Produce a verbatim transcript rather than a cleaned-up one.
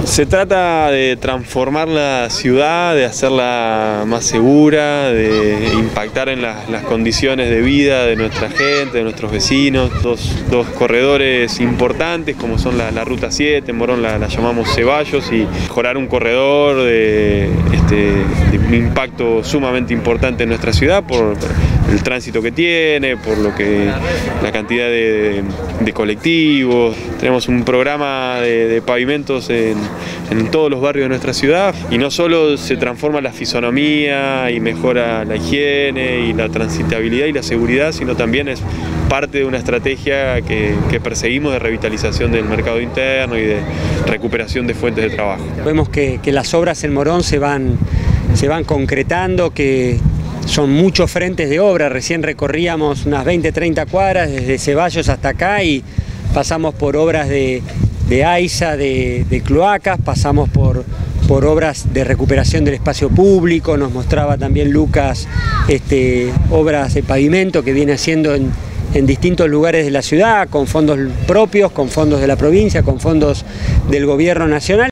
Se trata de transformar la ciudad, de hacerla más segura, de impactar en las, las condiciones de vida de nuestra gente, de nuestros vecinos. Dos, dos corredores importantes como son la, la Ruta siete, en Morón la, la llamamos Ceballos, y mejorar un corredor de, este, de un impacto sumamente importante en nuestra ciudad por el tránsito que tiene, por lo que la cantidad de, de colectivos. Tenemos un programa de, de pavimentos en, en todos los barrios de nuestra ciudad, y no solo se transforma la fisonomía y mejora la higiene y la transitabilidad y la seguridad, sino también es parte de una estrategia que, que perseguimos de revitalización del mercado interno y de recuperación de fuentes de trabajo. Vemos que, que las obras en Morón se van, se van concretando, que son muchos frentes de obra. Recién recorríamos unas veinte, treinta cuadras desde Ceballos hasta acá y pasamos por obras de, de AISA, de, de cloacas, pasamos por, por obras de recuperación del espacio público. Nos mostraba también Lucas este, obras de pavimento que viene haciendo en, en distintos lugares de la ciudad, con fondos propios, con fondos de la provincia, con fondos del gobierno nacional.